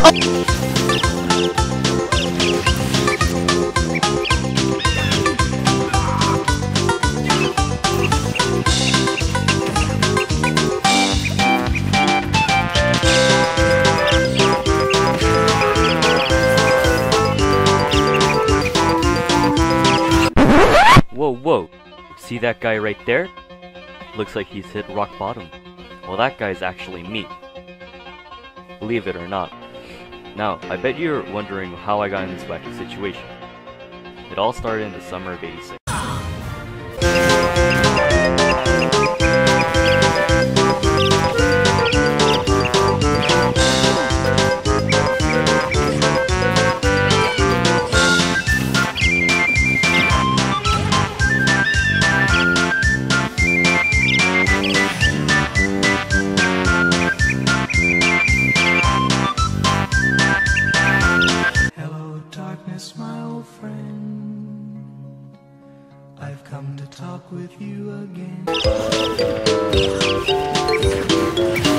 Whoa, see that guy right there? Looks like he's hit rock bottom. Well, that guy's actually me. Believe it or not. Now, I bet you're wondering how I got in this wacky situation. It all started in the summer of '86. My old friend, I've come to talk with you again.